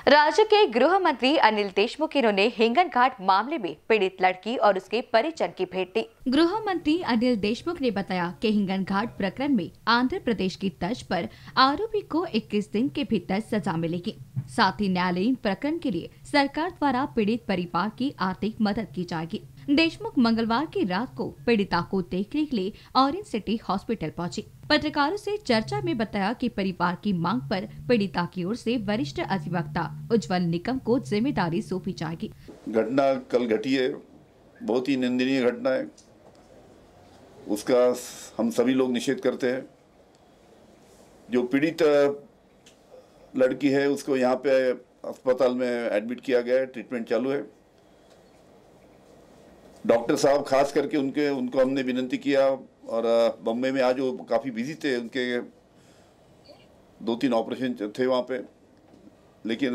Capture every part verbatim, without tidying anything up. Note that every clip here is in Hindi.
राज्य के गृह मंत्री अनिल देशमुख इन्होंने हिंगन घाट मामले में पीड़ित लड़की और उसके परिजन की भेंट ली। गृह मंत्री अनिल देशमुख ने बताया कि हिंगन घाट प्रकरण में आंध्र प्रदेश की तर्ज पर आरोपी को इक्कीस दिन के भीतर सजा मिलेगी। साथ ही न्यायालयीन प्रकरण के लिए सरकार द्वारा पीड़ित परिवार की आर्थिक मदद की जाएगी। देशमुख मंगलवार की रात को पीड़िता को देखने के लिए ऑरेंज सिटी हॉस्पिटल पहुंची। पत्रकारों से चर्चा में बताया कि परिवार की मांग पर पीड़िता की ओर से वरिष्ठ अधिवक्ता उज्जवल निकम को जिम्मेदारी सौंपी जाएगी। घटना कल घटी है, बहुत ही निंदनीय घटना है। उसका हम सभी लोग निषेध करते हैं। जो पीड़ित लड़की है उसको यहाँ पे अस्पताल में एडमिट किया गया है, ट्रीटमेंट चालू है। डॉक्टर साहब खास करके उनके उनको हमने विनती किया, और बम्बई में आज वो काफ़ी बिजी थे, उनके दो तीन ऑपरेशन थे वहाँ पे, लेकिन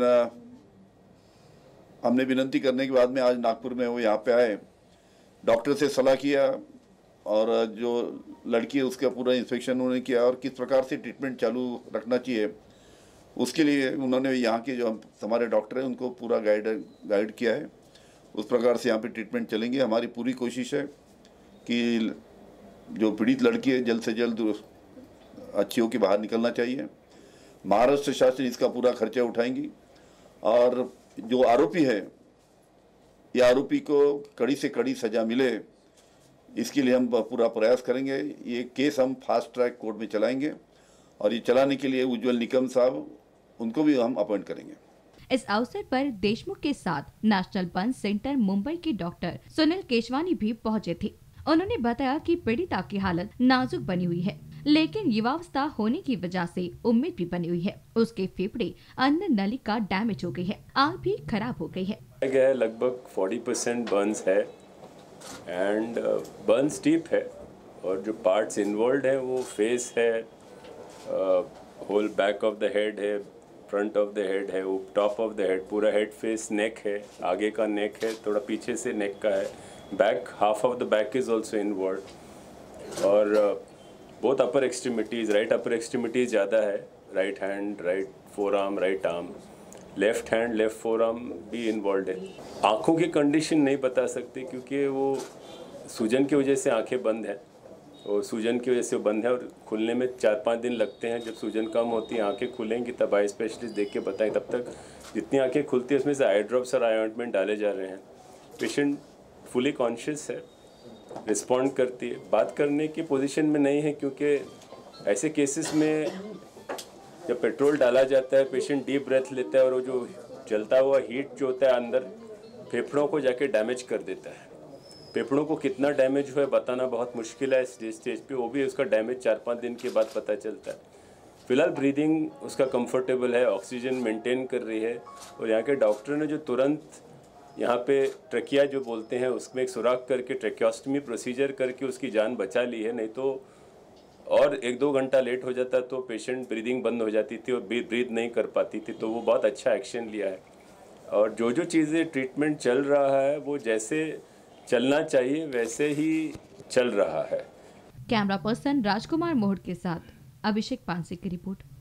हमने विनती करने के बाद में आज नागपुर में वो यहाँ पे आए। डॉक्टर से सलाह किया और जो लड़की है उसका पूरा इंस्पेक्शन उन्होंने किया और किस प्रकार से ट्रीटमेंट चालू रखना चाहिए उसके लिए उन्होंने यहाँ के जो हमारे डॉक्टर हैं उनको पूरा गाइड गाइड किया है। उस प्रकार से यहाँ पे ट्रीटमेंट चलेंगे। हमारी पूरी कोशिश है कि जो पीड़ित लड़की है जल्द से जल्द अच्छी होकर बाहर निकलना चाहिए। महाराष्ट्र शासन इसका पूरा खर्चा उठाएंगी और जो आरोपी है ये आरोपी को कड़ी से कड़ी सजा मिले, इसके लिए हम पूरा प्रयास करेंगे। ये केस हम फास्ट ट्रैक कोर्ट में चलाएंगे और ये चलाने के लिए उज्जवल निकम साहब उनको भी हम अपॉइंट करेंगे। इस अवसर पर देशमुख के साथ नेशनल बर्न सेंटर मुंबई के डॉक्टर सुनील केशवानी भी पहुंचे थे। उन्होंने बताया कि पीड़िता की हालत नाजुक बनी हुई है, लेकिन युवावस्था होने की वजह से उम्मीद भी बनी हुई है। उसके फेफड़े अन्न नलिका डैमेज हो गई है, आंख भी खराब हो गई है। लगभग चालीस परसेंट बर्न्स है एंड बर्न स्टीप है और जो पार्ट्स इन्वॉल्व है वो फेस है, whole back of the head है, फ्रंट ऑफ द हेड है, वो टॉप ऑफ द हेड, पूरा हेड फेस नेक है, आगे का नेक है, थोड़ा पीछे से नेक का है, back half of the back is also involve और बहुत upper extremities, right upper extremities ज़्यादा है, right hand, right forearm, right arm, left hand, left forearm भी इन्वॉल्व है। आँखों की कंडीशन नहीं बता सकते क्योंकि वो सूजन की वजह से आँखें बंद हैं और सूजन की वजह से वो बंद है और खुलने में चार पाँच दिन लगते हैं। जब सूजन कम होती है आंखें खुलेंगी तब आई स्पेशलिस्ट देख के बताएं। तब तक जितनी आंखें खुलती है उसमें से आई ड्रॉप्स और आई ऑइंटमेंट डाले जा रहे हैं। पेशेंट फुली कॉन्शियस है, रिस्पॉन्ड करती है, बात करने की पोजीशन में नहीं है क्योंकि ऐसे केसेस में जब पेट्रोल डाला जाता है पेशेंट डीप ब्रेथ लेता है और वो जो जलता हुआ हीट जो होता है अंदर फेफड़ों को जाके डैमेज कर देता है। फेफड़ों को कितना डैमेज हुआ है बताना बहुत मुश्किल है स्टेज स्टेज पे, वो भी उसका डैमेज चार पाँच दिन के बाद पता चलता है। फिलहाल ब्रीदिंग उसका कंफर्टेबल है, ऑक्सीजन मेंटेन कर रही है और यहाँ के डॉक्टर ने जो तुरंत यहाँ पे ट्रकिया जो बोलते हैं उसमें एक सुराख करके ट्रैकियोस्टमी प्रोसीजर करके उसकी जान बचा ली है। नहीं तो और एक दो घंटा लेट हो जाता तो पेशेंट ब्रीदिंग बंद हो जाती थी और ब्रीथ नहीं कर पाती थी। तो वो बहुत अच्छा एक्शन लिया है और जो जो चीज़ें ट्रीटमेंट चल रहा है वो जैसे चलना चाहिए वैसे ही चल रहा है। कैमरा पर्सन राजकुमार मोहड़ के साथ अभिषेक पांसे की रिपोर्ट।